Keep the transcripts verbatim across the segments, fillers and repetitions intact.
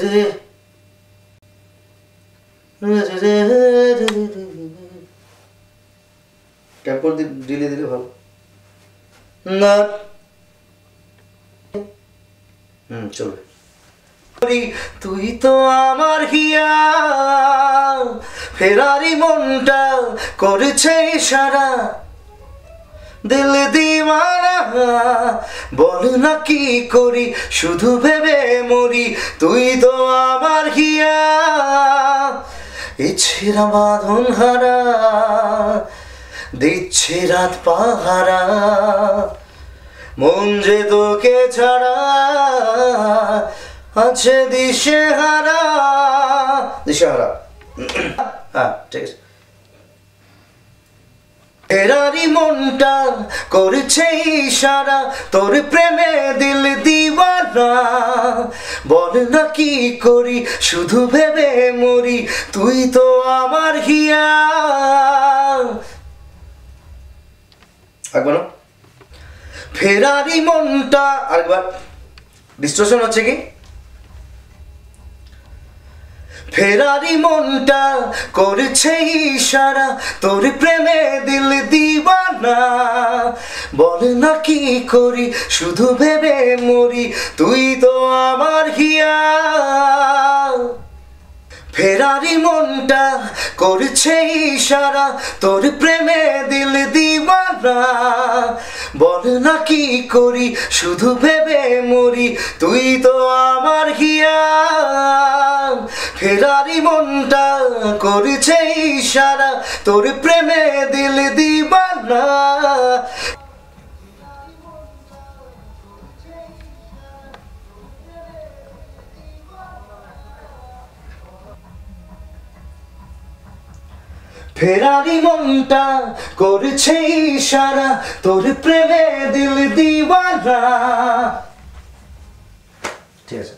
Tap করে দিলে দিলে ভালো না। হুম চলবে। তুই তো আমার হিয়া, ফেরারি মনটা করেছে ইশারা, দিল দিওয়ানা, বল না কি করি, শুধু ভেবে মরি। তুই তো আমার হিয়া, ইচ্ছেরা বাঁধন হারা, দিচ্ছে রাত পাহারা, মন যে তোকে ছাড়া আছে দিশেহারা। দিশেহারা হ্যাঁ ঠিক আছে। ফেরারি মনটা করছে ইশারা, তোর প্রেমে দিল দিওয়ানা, বল না কি করি, শুধু ভেবে মরি। তুই তো আমার হিয়া। একবার ফেরারি মনটা, আরেকবার ডিস্টর্শন হচ্ছে কি। ফেরারি মনটা করছে ইশারা, তোর প্রেমে দিল দিওয়ানা, বল না কি করি, শুধু ভেবে মরি। তুই তো আমার হিয়া। ফেরারি মনটা করছে ইশারা, তোর প্রেমে দিল দিওয়ানা, বল না কি করি, শুধু ভেবে মরি। তুই তো আমার হিয়া। ফেরারি মনটা করছে ইশারা, তোর প্রেমে দিল দিওয়ানা। ফেরারি মনটা করছে ইশারা, তোর প্রেমে দিল দিওয়ানা। ঠিক আছে।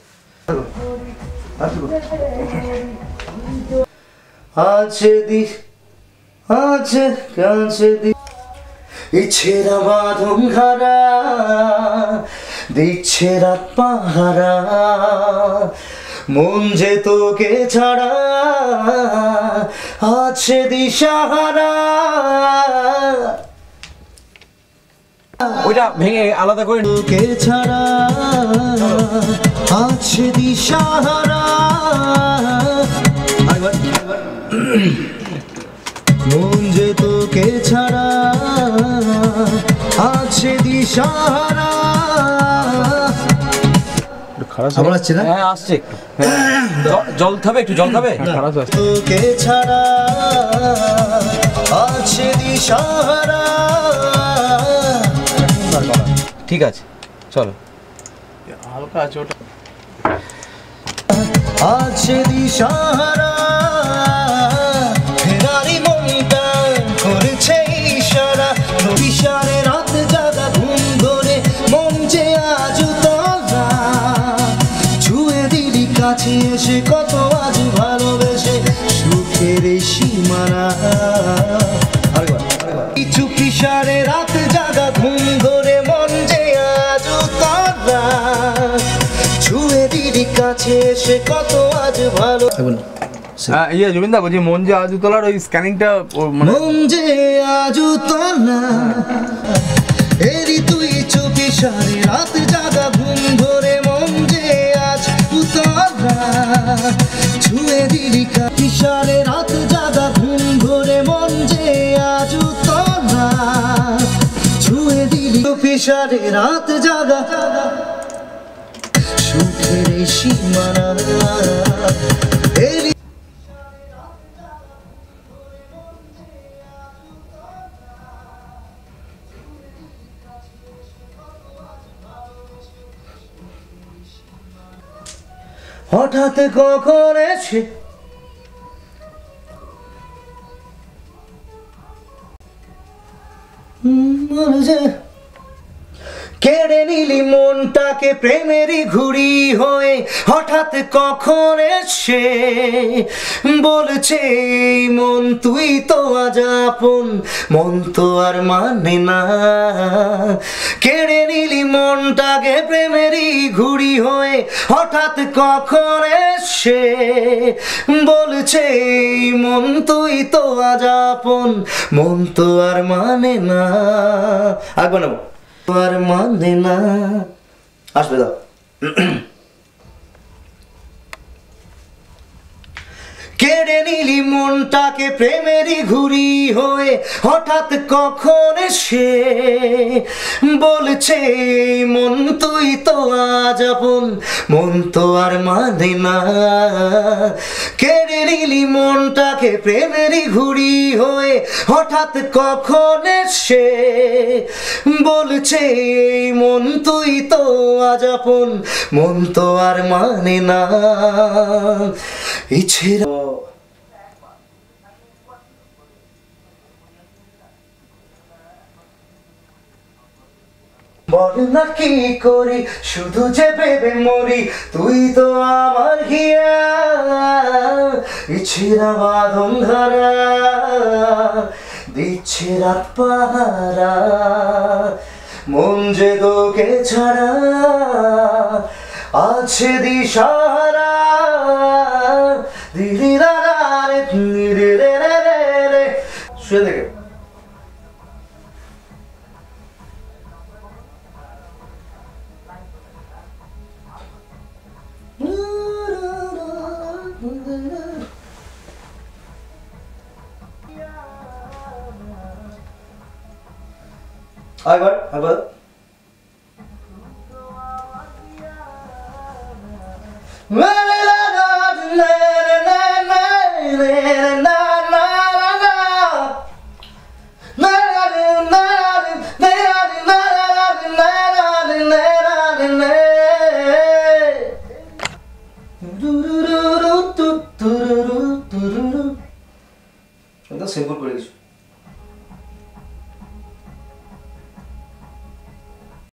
আছে দি আছে কাছে দি, ইচ্ছেরা বাঁধন হারা, দিচ্ছে রাত পাহারা, মন যে তোকে ছাড়া আছে দিশাহারা। ওইটা ভেঙে আলাদা করে, তোকে ছাড়া আছে দিশাহারা, মন যে তোকে ছাড়া আছে দিশাহারা। খারাপ আসছে না? হ্যাঁ আসছে একটু। জল খাবে, একটু জল খাবে। খারাপ আসছে। তোকে ছাড়া আছে দিশাহারা। ঠিক আছে চলো। হালকা আছে ওটা। আছে দিশাহারা, ফেরারি মনটা করেছে ইশারা, ইশারে রাত জাগা ঘুম ধরে, মন যে আজ তোলা, ছুঁয়ে দিলি কাছে এসে কত আজ ভালোবেসে, সুখের সীমানা। কিছু ইশারে রাত জাগা ঘুম ধরে, মন যে আজ তোলা, ছুঁয়ে দিলি কাছে এসে কত আজ ভালো। ইয়ে জুবিনদা বলছি, মন যে আজু তোলার ওই স্ক্যানিংটা মন যে আজু তোলা, এরি তুই চুপি সারে রাত জাগা ঘুম ধরে, মন যে আজ তোলা, ছুঁয়ে দিলি কাঠি সারে রাত জাগা ঘুম ধরে, মন যে আজ তোলা, ছুঁয়ে দিলি চুপি সারে রাত জাগা, সুখের সীমানা। হঠাৎ কখন এসে কেড়ে নিলি মনটা মনটাকে প্রেমেরই ঘুড়ি হয়ে হঠাৎ কখন এসে বলছে এই মন তুই তো আজ আপন, মন তো আর মানে না। কেড়ে নিলি মনটাকে প্রেমেরই ঘুড়ি হয়ে হঠাৎ কখন এসে বলছে এই মন তুই তো আজ আপন, মন তো আর মানে না। আগে নেব আর মানে না, আসবে দাও। কেড়ে নিলি মনটাকে প্রেমেরই ঘুড়ি হয়ে হঠাৎ কখন এসে বলছে এই মন তুই তো আজ আপন, মন তো আর মানে না। কেড়ে নিলি মনটাকে প্রেমেরই ঘুড়ি হয়ে হঠাৎ কখন এসে বলছে এই মন তুই তো আজ আপন, মন তো আর মানে না। ইচ্ছে বল না কি করি শুধু যে ভেবে মরি, তুই তো আমার হিয়া ইচ্ছেরা বাঁধন ধারা দিচ্ছে রাত পাহারা, মন যে তোকে ছাড়া আছে দিশাহারা। দিদি দাদা রে রে রে রে রে শুয়ে দেখে আবার আবার সিম্পল করে দিচ্ছি।